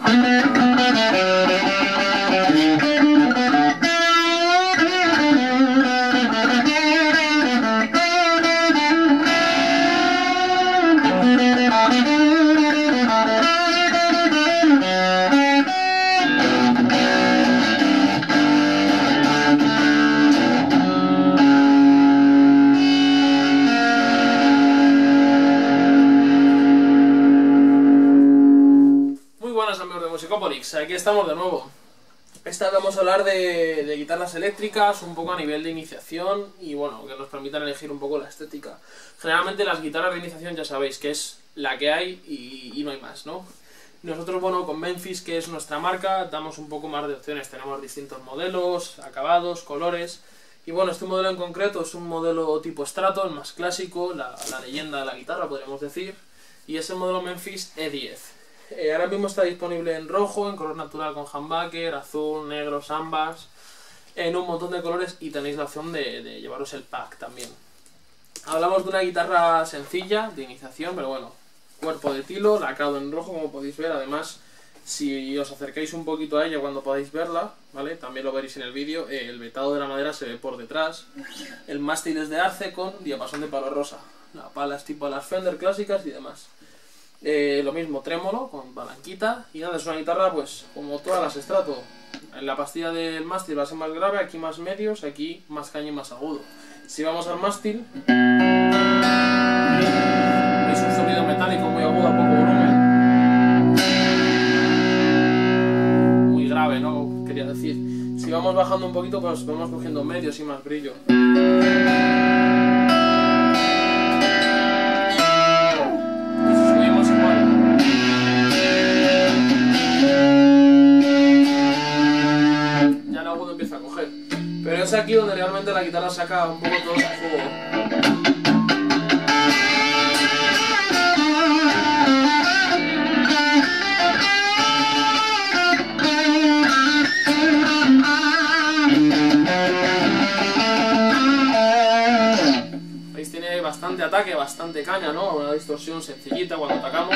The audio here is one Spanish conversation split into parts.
Aquí estamos de nuevo. Esta vez vamos a hablar de guitarras eléctricas, un poco a nivel de iniciación y bueno, que nos permitan elegir un poco la estética. Generalmente las guitarras de iniciación ya sabéis que es la que hay y no hay más, ¿no? Nosotros, bueno, con Memphis, que es nuestra marca, damos un poco más de opciones. Tenemos distintos modelos, acabados, colores. Y bueno, este modelo en concreto es un modelo tipo Strato, el más clásico, la leyenda de la guitarra, podríamos decir. Y es el modelo Memphis E10. Ahora mismo está disponible en rojo, en color natural con humbucker, azul, negro, ambas, en un montón de colores y tenéis la opción de llevaros el pack también. Hablamos de una guitarra sencilla, de iniciación, pero bueno, cuerpo de tilo, lacrado en rojo como podéis ver. Además, si os acercáis un poquito a ella cuando podáis verla, ¿vale? También lo veréis en el vídeo, el vetado de la madera se ve por detrás. El mástil es de arce con diapasón de palo rosa, la pala es tipo las Fender clásicas y demás. Lo mismo, trémolo con palanquita y nada, es una guitarra pues como todas las Strato. En la pastilla del mástil va a ser más grave, aquí más medios, aquí más caño y más agudo. Si vamos al mástil, veis un sonido metálico muy agudo a poco volumen, muy grave, ¿no? Quería decir. Si vamos bajando un poquito pues vamos cogiendo medios y más brillo. Pero es aquí donde realmente la guitarra saca un poco todo su juego. Veis, tiene bastante ataque, bastante caña, ¿no? Una distorsión sencillita cuando atacamos.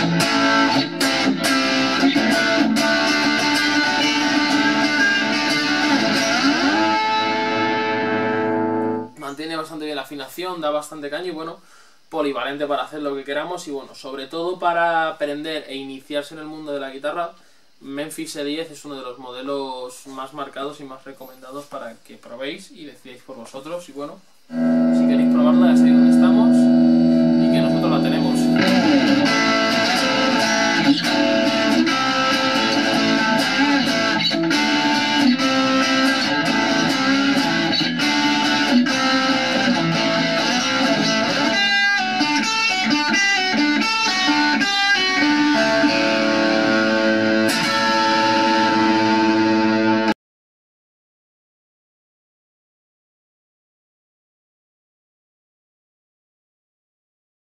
Mantiene bastante bien la afinación, da bastante caña y bueno, polivalente para hacer lo que queramos y bueno, sobre todo para aprender e iniciarse en el mundo de la guitarra, Memphis E10 es uno de los modelos más marcados y más recomendados para que probéis y decidáis por vosotros y bueno...